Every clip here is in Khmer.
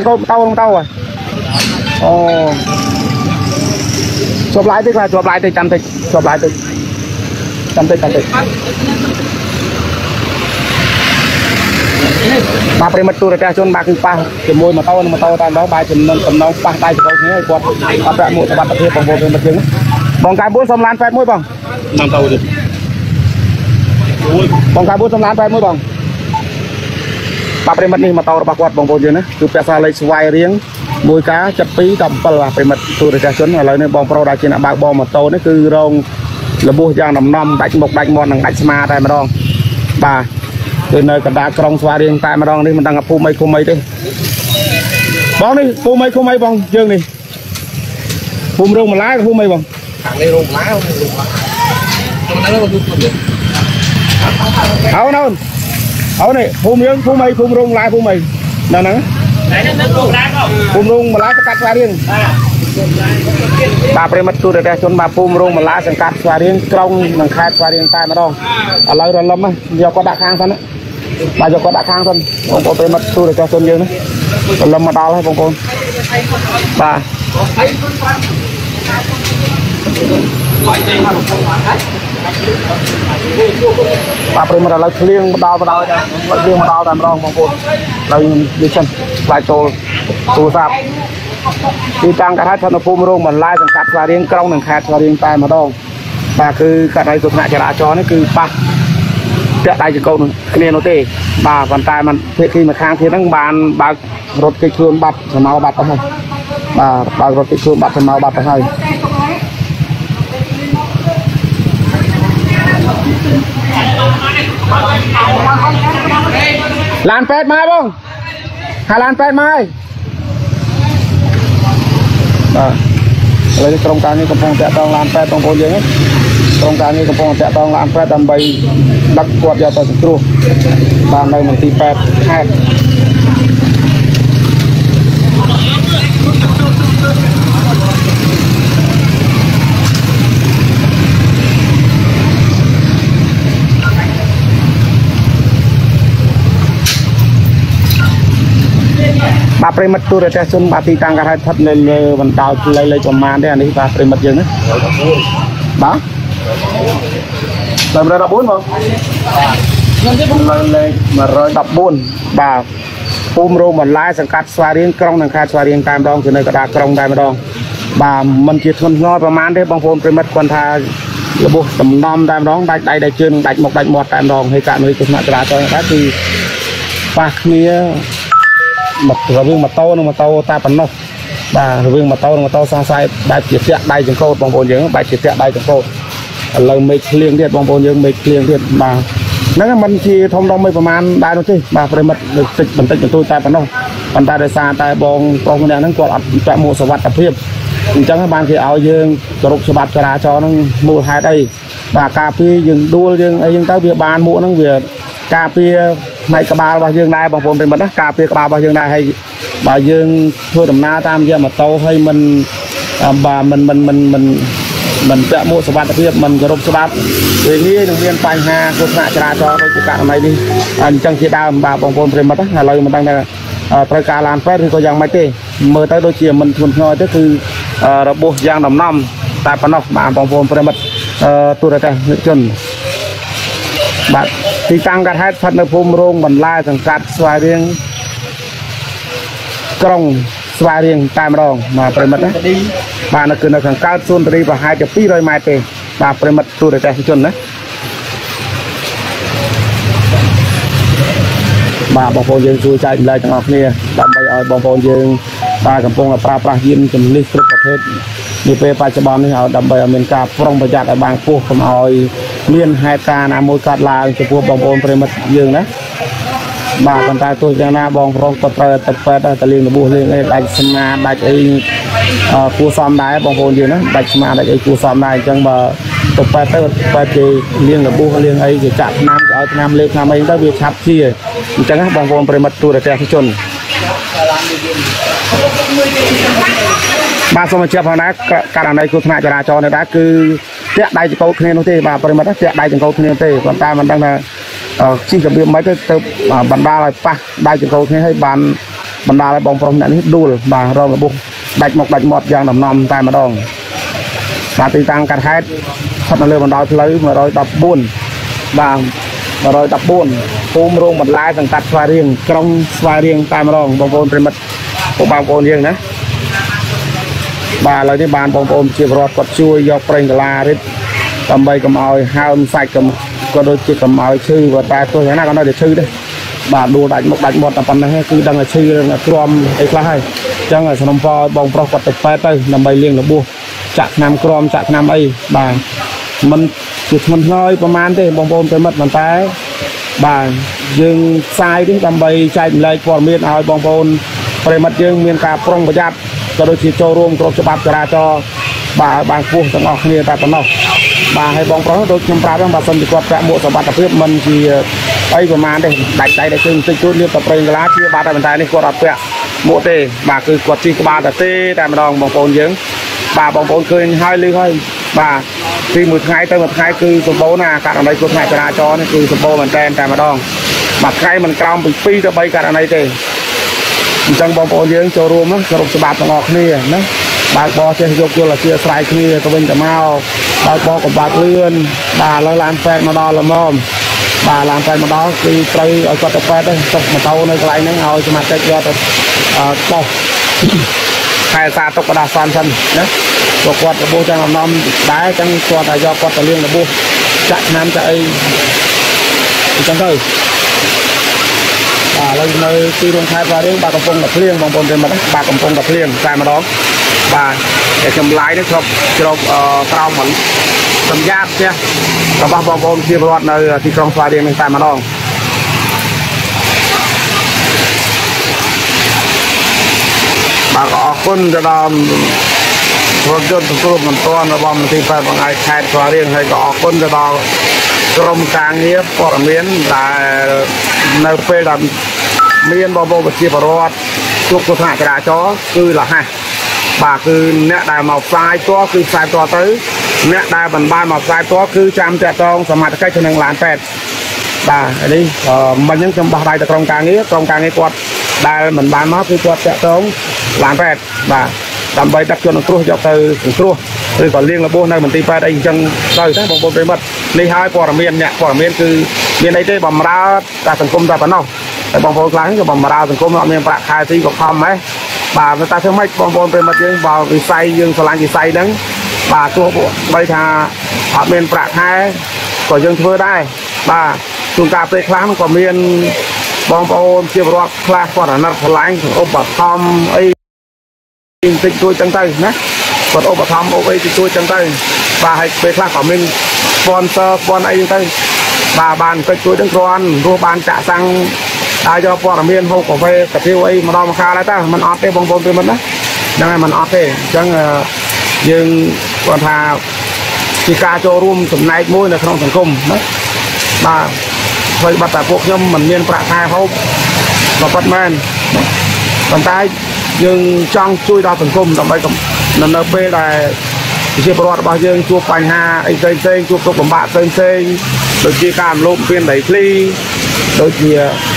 câu tàu rồi chụp lại tức là chụp lại thì chăm tịch chụp lại chăm tịch bà phải mất tôi ra cho bà cứ pa cái môi mà tao tam đó bài chừng cầm nâu pa tay cho thế quạt bắt lại một bắt tập thêm bằng một trứng bằng cái bốn xong lan phép môi bằng năm tàu được bằng cái bốn xong lan phép môi bằng bà phải mất đi mà tao bà quạt bằng một trứng nữa cứ phải xa lấy xoay riêng môi cá chặt pí cầm pel là phải mất tôi ra cho là lấy nên bong pro đại trên là bà bom mà tàu nó cứ rong là bùa giang nằm nằm đánh một đánh mòn đánh ma đây mà đong bà từ nơi cả đá trong xoa riêng tại mà đong đi mình đang gặp phô mây đi bóng đi phô mây bong dương đi phô rung mà lái phô mây bong hấu này phô miếng phô rung lái phô mây nào nè phô rung mà lái cắt xoa riêng bà phải mất tôi để cho bà phô rung mà lái sang cắt xoa riêng trong bằng khai xoa riêng tại mà đong ở lâu rồi lâm á giờ có đã khang thân á bà cho có đã khang thân bông có phải mất tôi để cho xuân dương đấy lâm mà đau hay bông con bà phải mất là liêng mà đau liêng mà đau làm rong bông con đây đi chân lại tô sạp đi tăng cả hai thân nó phô rung mà lai sang cắt xoa riêng trong bằng khai xoa riêng tại mà đong bà cứ cả đây tôi lại cho đã cho nó cứ ba chạy đây cho câu kia nó tê bà bàn tay mình khi mà khang thì nó bàn bà rốt cái chuông bật màu bật thôi bà rốt cái chuông bật màu bật thôi lan pet mai không hà lan pet mai lấy cái trong cái này còn phong chạy tông lan pet trong phố dưới trong cái này còn phong chạy tông lan pet đầm bay đặt quạt vào tàu sụt bàn đây mình tì pet hai bà phải mất tôi để xuân bà tì tăng cả hai thật lên vận tàu lấy cho màn đấy anh đi bà phải mất dừng đấy đó làm ra đập bốn không lên mà rồi đập bốn bà phun rô mà lái sang cắt xoa riêng trong thằng khai xoa riêng tam đong từ nơi cả đá trong tam đong bà mình chỉ thuần ngonประมาณđấy bông phun phải mất quan tha là buộc tầm năm tam đong đại chân đại một tam đong hay cả người chụp mặt ra cho các thì bà kia mặt rồi mà tàu ta bắn nó bà rồi mà tàu sang sai đại chỉ tiện đại chừng câu bông phun dưỡng đại chỉ tiện đại chừng câu lời mấy liên thiệt bông phun dưỡng mấy liên thiệt bà nó mình chỉ thông đồng mấyประมาณได้thôi bà phải mất được tịch bản tịch của tôi tại bắn nó bàn tay để xa tại bông này nó còn chạm một số vật tập phim chẳng các bạn thì áo dương group số bát cho nó mua hai đây và cà phê dừng đua dừng ấy dừng tới việc bàn mua nó việc cà phê này cả ba bao dương này bằng phồn mất cà phê cả ba bao dương này hay bà dương thôi đầm na tam giờ mà tàu hay mình bà mình sẽ mua số bát tập phim mình group số bát về nghĩ đồng viên bài hà cô nạ cho tôi cả này đi anh chẳng chỉ đào bà bằng phồn mất là lời mình đang là tới cả làm phép thì có dạng máy tê mơ tới đôi chia mình thuần thôi tứcคือbộ dạng đồng năm tại phần nóc bà bằng phồn mất tôi đã thấy chân bạn thì tăng cả hai phần là phun rong mình lai thằng cắt xoay riêng trong xoay riêng tai mà đòn mà phải mất đấy bà nó cứ là thằng cao xuân đi và 2 rồi mai tê bà phải mất tôi đã thấy chân đấy bà bong phồn dương chui chạy lại trong học kia đâm bay ở bong phồn dương bà cầm phong là pra diên chấm lít rất là hết như pe pa chബonនេះឲ្យដើម្បីឲ្យមានការប្រុងប្រយ័ត្នឲ្យបានពោះកុំឲ្យមានហេតុការណ៍ណាមួយកើតឡើងចំពោះបងប្អូនប្រិមិត្តយើងណាបាទប៉ុន្តែទោះយ៉ាងណាបងប្រុសក៏ត្រូវតែពេទ្យទៅលៀងរបួសលៀងអីដាច់ស្មាដាច់អីគួរសមដែរបងប្អូនយើងណាដាច់ស្មាដាច់អីគួរសមដែរអញ្ចឹងបើទៅពេទ្យទៅពេទ្យគេលៀងរបួសលៀងអីគេចាក់ថ្នាំគេឲ្យថ្នាំលេបថ្នាំអីទៅវាឆាប់ជាអញ្ចឹងណាបងប្អូនប្រិមិត្តទូរទស្សនិកជនបាទសូមជម្រាបណាករណីគ្រោះថ្នាក់ចរាចរណ៍នេះដែរគឺតាក់ដៃចង្កូតគ្នានោះទេបាទប្រិមិត្តតាក់ដៃចង្កូតគ្នាទេប៉ុន្តែមិនដឹងថាជីរបៀបមិនទៅបណ្ដាលឲ្យប៉ះដៃចង្កូតគ្នាឲ្យបានបណ្ដាលឲ្យបងប្រុសអ្នកនេះដួលបាទរងរបួសដាច់មកដាច់មាត់យ៉ាងដំណំតែម្ដងបាទទីតាំងកាត់ហេតុស្ថិតនៅលើបណ្ដោយផ្លូវ114បាទ114ភូមិរោងបន្លែសង្កាត់ស្វាយរៀងក្រុងស្វាយរៀងតែម្ដងបងប្អូនប្រិមិត្តបងប្អូនយើងណាបាទឥឡូវនេះបានបងប្អូនជាប្រវត្តិគាត់ជួយយកប្រេងកាឡារិតដើម្បីកុំឲ្យហើមសាច់ក៏ដូចជាកុំឲ្យឈឺបើតែទោះយ៉ាងណាក៏នៅតែឈឺដែរបាទដួលដាច់មុខដាច់មាត់តែប៉ុណ្ណេះគឺដឹងថាឈឺទ្រាំអីខ្លះហើយអញ្ចឹងសំណពរឲ្យបងប្រុសគាត់ទៅពេទ្យទៅដើម្បីលាងរបួសចាក់ថ្នាំក្រមចាក់ថ្នាំអីបាទมันជាធ្ងន់ធ្ងរប្រហែលទេបងប្អូនប្រិមិត្តប៉ុន្តែបាទយើងផ្សាយនេះដើម្បីចែកម្លែកព័ត៌មានឲ្យបងប្អូនប្រិមិត្តយើងមានការប្រុងប្រយ័ត្នក៏ដូចជាចូលរួមគ្រប់ច្បាប់ចរាចរណ៍បាទបានខ្ពស់ទាំងអស់គ្នាតែប៉ុណ្ណោះបាទហើយបងប្រុសដូចខ្ញុំប្រាប់ហ្នឹងបើសិនជាគាត់ប្រាក់មួកសម្បត្តិភាពមិនជាអីប្រហែលទេដាច់ដៃដាច់ជើងតិចតួចលៀបតែប្រេងកាឡាជាបាទតែប៉ុន្តែនេះគាត់អត់ពាក់មួកទេបាទគឺគាត់ជិះក្បាលតែម្ដងបងប្អូនយើងបាទបងប្អូនឃើញហើយឮហើយបាទពីមួយថ្ងៃទៅមួយថ្ងៃគឺសម្បូរណាករណីគ្រោះថ្នាក់ចរាចរណ៍នេះគឺសម្បូរមែនតែម្ដងមួយថ្ងៃមិនក្រោមពី2ទៅ3ករណីទេអញ្ចឹងបងប្អូនយើងចូលរួមគ្រប់ច្បាប់ទាំងអស់គ្នាណាបើកបោចេះយកយល់អធិស្ឋានគ្នាទៅវិញទៅមកបើកបោកបាក់លឿនបាទឥឡូវឡានពេទ្យមកដល់ល្មមបាទឡានពេទ្យមកដល់គឺត្រូវឲ្យគាត់ទៅពេទ្យទៅទុកម៉ូតូនៅកន្លែងហ្នឹងឲ្យសមាជិកយកទៅបោះខែសារទុកកដាសនសិនណាពួកគាត់របួសចាំអំណំដែរចឹងគាត់តែយកគាត់ទៅលាងរបួសចាក់ថ្នាំចាក់អីអញ្ចឹងទៅឥឡូវនៅទីរួមខេត្តស្វាយរៀងបាទកំពុងតែភ្លៀងបងប្អូនប្រិមត្តបាទកំពុងតែភ្លៀងតែម្ដងបាទតែចម្លាយនេះជ្រប់ក្រោមមិនសម្យាបផ្ទះរបស់បងប្អូនជាពលរដ្ឋនៅទីក្រុងស្វាយរៀងនេះតែម្ដងបាទអរគុណទៅដល់រថយន្តសង្គ្រោះបន្ទាន់របស់មន្ត្រីពេទ្យបង្អែកខេត្តស្វាយរៀងហើយក៏អរគុណទៅដល់ក្រុមការងារព័ត៌មានដែលនៅពេលដែលមានបងប្អូនប្រជាពលរដ្ឋជួបគ្រោះថ្នាក់ចរាចរណ៍គឺលះហះបាទគឺអ្នកដែលមកផ្សាយតគឺផ្សាយតទៅអ្នកដែលមិនបានមកផ្សាយតគឺចាំតាក់ទងសមត្ថកិច្ចនឹងឡានពេទ្យបាទនេះមិញហ្នឹងខ្ញុំបោះដៃទៅក្រុមការងារគាត់ដែលមិនបានមកគឺគាត់តាក់ទងឡានពេទ្យបាទដើម្បីដឹកជនគ្រោះយកទៅសង្គ្រោះឬក៏លាងរបួសនៅមន្ទីរពេទ្យអីអញ្ចឹងទៅតែបងប្អូនប្រិមិត្តនេះហើយព័ត៌មានអ្នកព័ត៌មានគឺមានអីទេបំរើតែសង្គមតែប៉ុណ្ណោះតែបងប្អូនខ្លះក៏បំរើសង្គមអត់មានប្រាក់ខែទីក៏ខំដែរបាទតែធ្វើម៉េចបងប្អូនប្រិមិត្តយើងបើវិស័យយើងឆ្លាញ់វិស័យហ្នឹងបាទទោះបីថាអត់មានប្រាក់ខែក៏យើងធ្វើដែរបាទជួនកាលពេលខ្លះក៏មានបងប្អូនជាពលរដ្ឋខ្លះគាត់អាណិតឆ្លាញ់ឧបត្ថម្ភអីតិចតួចចឹងទៅណាគាត់ឧបត្ថម្ភអីតិចតួចចឹងទៅបាទហើយពេលខ្លះក៏មាន sponsor អីចឹងទៅបាទបានតិចតួចហ្នឹងគ្រាន់រស់បានចាក់សាំងហើយយកព័ត៌មានហូបកាហ្វេកាទៀវអីម្ដងម្កាលហើយតើมันអត់ទេបងប្អូនប្រិមត្តណាហ្នឹងហើយมันអត់ទេអញ្ចឹងយើងគាត់ថាជាការចូលរួមចំណែកមួយនៅក្នុងសង្គមណាបាទធ្វើបាត់តែពួកខ្ញុំមិនមានប្រាក់ខែហូបក៏ប៉ុតមែនប៉ុន្តែយើងចង់ជួយដល់សង្គមដើម្បីនៅពេលដែលជាពលរដ្ឋរបស់យើងជួបបញ្ហាអីផ្សេងជួបទុក្ខលំបាកផ្សេងដូចជាការរំលោភបំពានដីធ្លីដូចជា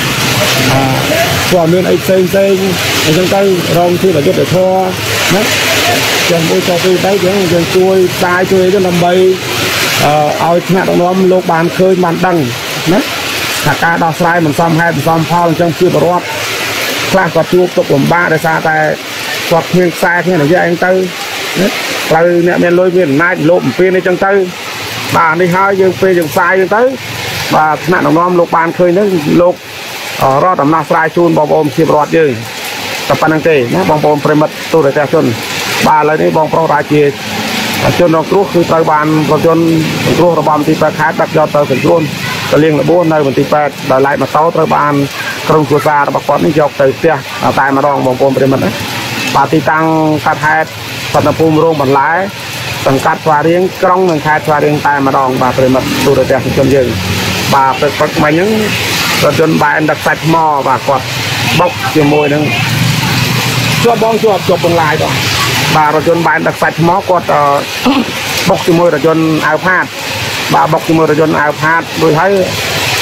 ព័ត៌មានអីផ្សេងអញ្ចឹងទៅរងជាអយុត្តិធម៌ណាចឹងមួយទៅទៅយើងជួយផ្សាយជួយអីទៅដើម្បីឲ្យថ្នាក់ដឹកនាំលោកបានឃើញបានដឹងណាថាការដោះស្រាយមិនសមហេតុមិនសមផលអញ្ចឹងជាពលរដ្ឋខ្លះក៏ជួបទុក្ខលំបាកដោយសារតែគាត់គ្មានខ្សែគ្មានរយៈអីទៅណាត្រូវអ្នកមានលុយមានអំណាចលោភបំពានអីចឹងទៅបាទនេះហើយយើងពេលយើងផ្សាយទៅបាទថ្នាក់ដឹកនាំលោកបានឃើញហ្នឹងលោករកដំណោះស្រាយជូនបងប្អូនជាពលរដ្ឋយើងតែប៉ុណ្្នឹងទេណាបងប្អូនប្រិមិត្តទូរទស្សន៍ជនបាទឥឡូវនេះបងប្រុសរាជាជនរងគ្រោះគឺត្រូវបានរថយន្តសង្គ្រោះរបស់មន្ទីរពេទ្យខេត្តដឹកយកទៅសង្គ្រោះទៅលាងរបួសនៅមន្ទីរពេទ្យដោយឡែកម៉ូតូត្រូវបានក្រុមគ្រួសាររបស់គាត់នេះយកទៅផ្ទះតែម្ដងបងប្អូនប្រិមិត្តណាបាទទីតាំងកាត់ហេតុសត្វភូមិរោងបន្លែសង្កាត់ស្វាយរៀងក្រុងនិងខេត្តស្វាយរៀងតែម្ដងបាទប្រិមិត្តទូរទស្សន៍ជនយើងបាទព្រឹកមិញហ្នឹងរថយន្តបែនដឹកសាច់ថ្មបាទគាត់បុកជាមួយនឹងជាប់បង្លាយបាទរថយន្តបែនដឹកសាច់ថ្មគាត់បុកជាមួយរថយន្តអាវផាតបាទបុកជាមួយរថយន្តអាវផាតដូចហើយ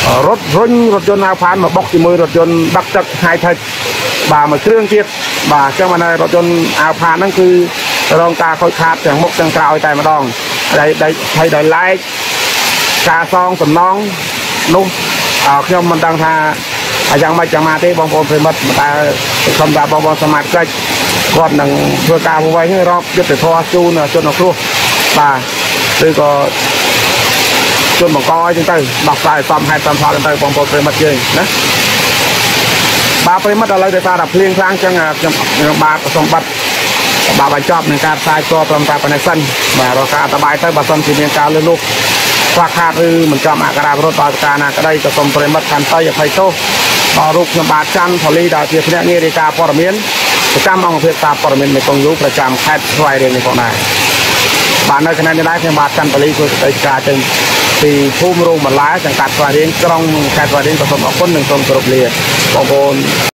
รถยนต์อาพานมาบกที่มือรถยนต์บักจักไฮเทคบ่ามาเครื่องเทียบบ่าเจ้ามันในรถยนต์อาพานนั่นคือรองตาคอยขาดอย่างมกจังกราวใจมาดองได้ให้ได้ไล่กาซองสำน้องนุ่มkhi mình đang thaยังไม่จะมาที่บางคนเป็นมัดแต่คำด่าบางสมัครก็ก่อนหนังเพื่อการไว้ให้รอบยึดแต่ทอจูนจนออกครัวบ่าคือก็จนบอกก้อยจนเตยบอกสายซ้ำให้ซ้ำซ้ำจนเตยบางคนเป็นมัดเยอะนะบ่าเป็นมัดอะไรแต่ตาดับเพลียงครั้งจังบ่าสมบัติบ่าใบจอบในการทรายตัวประมาณเป็นสั้นบ่าราคาตะไบเตยบ่าซ้ำสีเมียงการเลยลูกราคาคือเหมือนกับอากาศรถต่อการก็ได้จะสมเป็นมัดคันเตยอย่างไฟโตต่อรูปบาดจันพอลีดาวเทียบเนี่ยในการปรมีนประจำองค์เพชรตาปรมีนในกองยุประจำแคทไฟเรียนในกองนายบานในขณะนี้ได้เพียงบาดจันพอลีคือในการจึงตีพุ่มรูมันล้าจังกัดไฟเรียนกรองแคทไฟเรียนผสมกับคนหนึ่งตรงกรุบเรียบางคน